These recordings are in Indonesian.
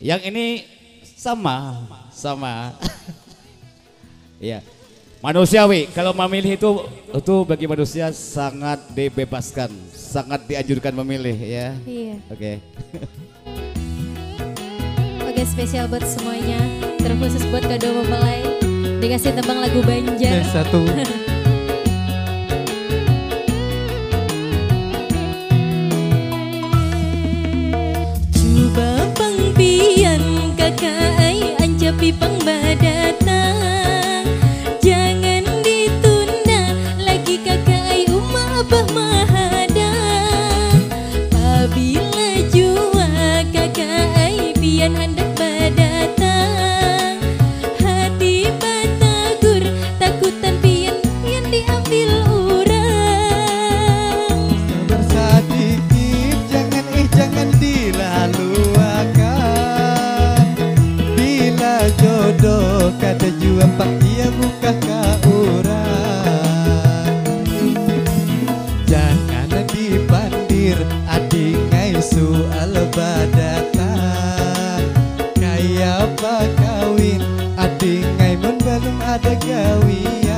Yang ini sama. Ya. Manusiawi, kalau memilih itu bagi manusia sangat dibebaskan, sangat dianjurkan memilih ya. Iya. Oke. Oke, spesial buat semuanya, terkhusus buat kado mempelai. Dikasih tembang lagu Banjar. Satu. Coba pangpian kakak ai anjapi pangbadatang. Jangan ditunda lagi kakak ai umah abah mahadang. Apabila jua kakak ai pian hendak badatang. Hati batagur takutan pian diambil orang. Sabar sedikit, jangan dilaluakan. Bila jodoh kada jua pak ia buka ka orang. Jangan dipandir adingai soal badatan. Kayak apa kawin adingai mun belum ada gawian.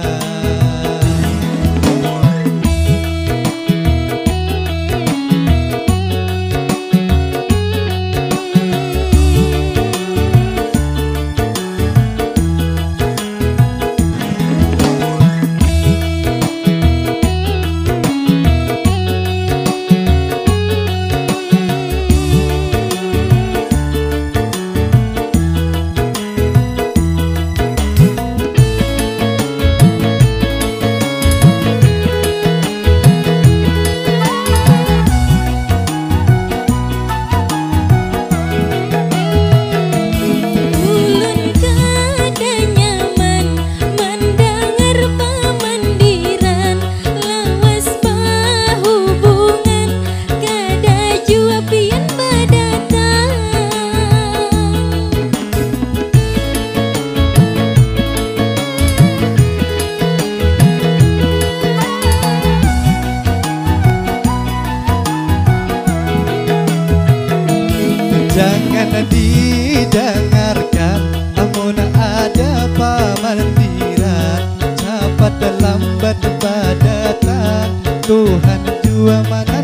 Jangan didengarkan amun ada pamandiran. Cepat dan lambat badatan Tuhan jua mana